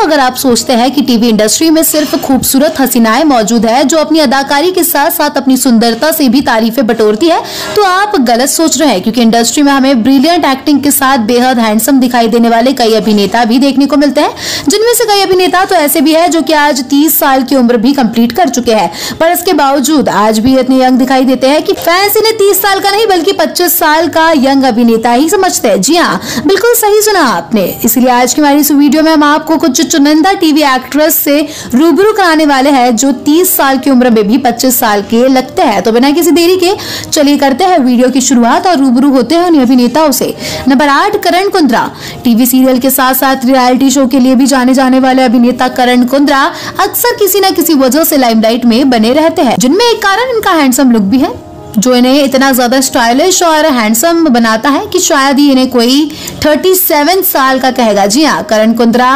अगर आप सोचते हैं कि टीवी इंडस्ट्री में सिर्फ खूबसूरत हसीनाएं मौजूद है जो अपनी अदाकारी के साथ साथ अपनी सुंदरता से भी तारीफें बटोरती है, तो आप गलत सोच रहे हैं, क्योंकि इंडस्ट्री में हमें ब्रिलियंट एक्टिंग के साथ बेहद हैंडसम दिखाई देने वाले कई अभिनेता भी देखने को मिलते हैं, जिनमें से कई अभिनेता तो ऐसे भी है जो कि आज 30 साल की उम्र भी कंप्लीट कर चुके हैं, पर इसके बावजूद आज भी इतने यंग दिखाई देते हैं कि फैंस इन्हें 30 साल का नहीं बल्कि 25 साल का यंग अभिनेता ही समझते हैं। जी हाँ, बिल्कुल सही सुना आपने। इसलिए आज की हमारी इस वीडियो में हम आपको कुछ चुनिंदा टीवी एक्ट्रेस से रूबरू कराने वाले हैं जो 30 साल की उम्र में भी 25 साल के लगते हैं। तो बिना किसी देरी के चलिए करते हैं वीडियो की शुरुआत और रूबरू होते हैं उन अभिनेताओं से। Number 8, Karan Kundra. TV serial के साथ साथ रियलिटी शो के लिए भी जाने जाने वाले अभिनेता करण कुंद्रा अक्सर किसी न किसी वजह से लाइमलाइट में बने रहते हैं, जिनमें एक कारण इनका हैंडसम लुक भी है जो इन्हें इतना ज्यादा स्टाइलिश और हैंडसम बनाता है कि शायद ही इन्हें कोई 37 साल का कहेगा। जी हाँ, करण कुंद्रा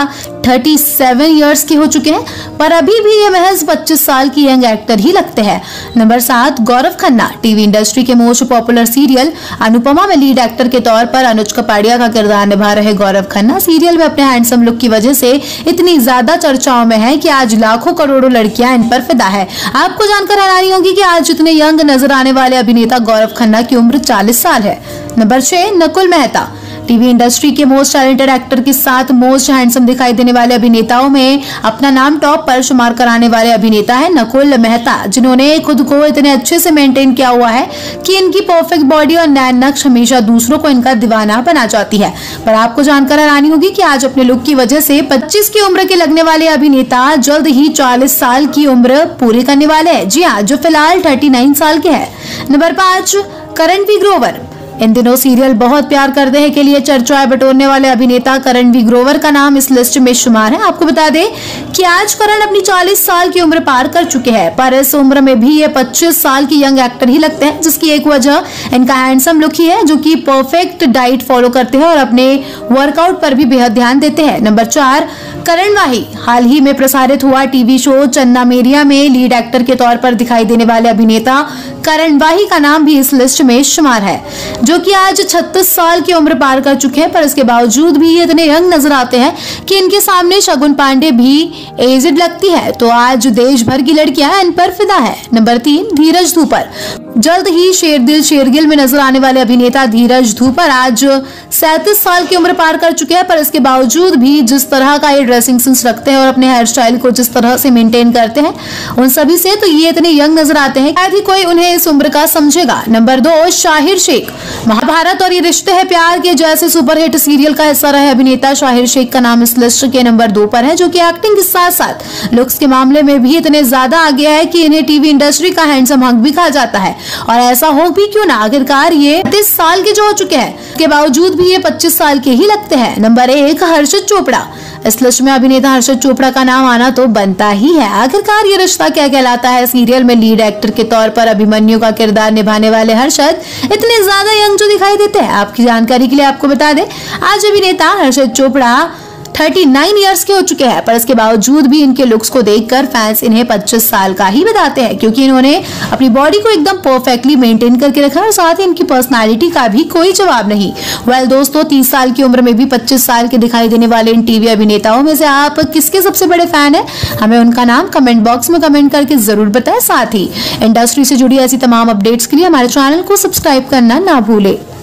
37 इयर्स के हो चुके हैं, पर अभी भी ये महज 25 साल की यंग एक्टर ही लगते हैं। Number 7, Gaurav Khanna. TV industry के मोस्ट पॉपुलर सीरियल अनुपमा में लीड एक्टर के तौर पर अनुज कपाड़िया का किरदार निभा रहे गौरव खन्ना सीरियल में अपने हैंडसम लुक की वजह से इतनी ज्यादा चर्चाओं में है कि आज लाखों करोड़ों लड़कियां इन पर फिदा है। आपको जानकर हैरानी होगी कि आज इतने यंग नजर आने वाले अभिनेता गौरव खन्ना की उम्र 40 साल है। Number 6, Nakul Mehta. TV industry के मोस्ट टैलेंटेड एक्टर के साथ मोस्ट हैंडसम दिखाई देने वाले अभिनेताओं में अपना नाम टॉप पर शुमार कराने वाले अभिनेता है नकुल मेहता, जिन्होंने खुद को इतने अच्छे से मेंटेन किया हुआ है कि इनकी परफेक्ट बॉडी और नैन नक्श हमेशा दूसरों को इनका दीवाना बना जाती है। पर आपको जानकर हैरानी होगी कि आज अपने लुक की वजह से 25 की उम्र के लगने वाले अभिनेता जल्द ही 40 साल की उम्र पूरी करने वाले हैं। जी हाँ, जो फिलहाल 39 साल के है। नंबर 5, करणवीर ग्रोवर। इन दिनों सीरियल बहुत प्यार करते हैं के लिए चर्चाएं बटोरने वाले अभिनेता करणवीर ग्रोवर का नाम इस लिस्ट में शुमार है। आपको बता दें कि आज करण अपनी 40 साल की उम्र पार कर चुके हैं, पर इस उम्र में भी ये 25 साल की यंग एक्टर ही लगते हैं, जिसकी एक वजह इनका हैंडसम लुक ही है, जो कि परफेक्ट डाइट फॉलो करते हैं और अपने वर्कआउट पर भी बेहद ध्यान देते हैं। नंबर 4, करण वाही। हाल ही में प्रसारित हुआ टीवी शो चन्ना मेरिया में लीड एक्टर के तौर पर दिखाई देने वाले अभिनेता करण वाही का नाम भी इस लिस्ट में शुमार है, जो कि आज 36 साल की उम्र पार कर चुके हैं, पर इसके बावजूद भी ये इतने यंग नजर आते हैं कि इनके सामने शगुन पांडे भी एजेड लगती है। तो आज देश भर की लड़कियां इन पर फिदा है। नंबर 3, धीरज धूपर। जल्द ही शेर दिल शेरगिल में नजर आने वाले अभिनेता धीरज धूपर आज 37 साल की उम्र पार कर चुके हैं, पर इसके बावजूद भी जिस तरह का ये ड्रेसिंग सेंस रखते हैं और अपने हेयर स्टाइल को जिस तरह से मेंटेन करते हैं, उन सभी से तो ये इतने यंग नजर आते हैं शायद ही कोई उन्हें इस उम्र का समझेगा। नंबर 2, शाहिर शेख। महाभारत और ये रिश्ते हैं प्यार के जैसे सुपरहिट सीरियल का हिस्सा रहे अभिनेता शाहिर शेख का नाम इस लिस्ट के नंबर 2 पर है, जो कि एक्टिंग के साथ साथ लुक्स के मामले में भी इतने ज्यादा आगे है कि इन्हें टीवी इंडस्ट्री का हैंडसम हंक भी कहा जाता है। और ऐसा हो भी क्यों ना, आखिरकार ये 30 साल के जो हो चुके हैं, के बावजूद भी ये 25 साल के ही लगते हैं। नंबर 1, हर्षद चोपड़ा। इस लिस्ट में अभिनेता हर्षद चोपड़ा का नाम आना तो बनता ही है। आखिरकार ये रिश्ता क्या कहलाता है सीरियल में लीड एक्टर के तौर पर अभिमन्यु का किरदार निभाने वाले हर्षद इतने ज्यादा यंग जो दिखाई देते हैं। आपकी जानकारी के लिए आपको बता दें, आज अभिनेता हर्षद चोपड़ा 39 इयर्स के हो चुके हैं, पर इसके बावजूद भी इनके लुक्स को देखकर फैंस इन्हें 25 साल का ही बताते हैं, क्योंकि इन्होंने अपनी बॉडी को एकदम परफेक्टली मेंटेन करके रखा है और साथ ही इनकी पर्सनालिटी का भी कोई जवाब नहीं। वेल दोस्तों, 30 साल की उम्र में भी 25 साल के दिखाई देने वाले इन टीवी अभिनेताओं में से आप किसके सबसे बड़े फैन है? हमें उनका नाम कमेंट बॉक्स में कमेंट करके जरूर बताएं। साथ ही इंडस्ट्री से जुड़ी ऐसी तमाम अपडेट्स के लिए हमारे चैनल को सब्सक्राइब करना ना भूले।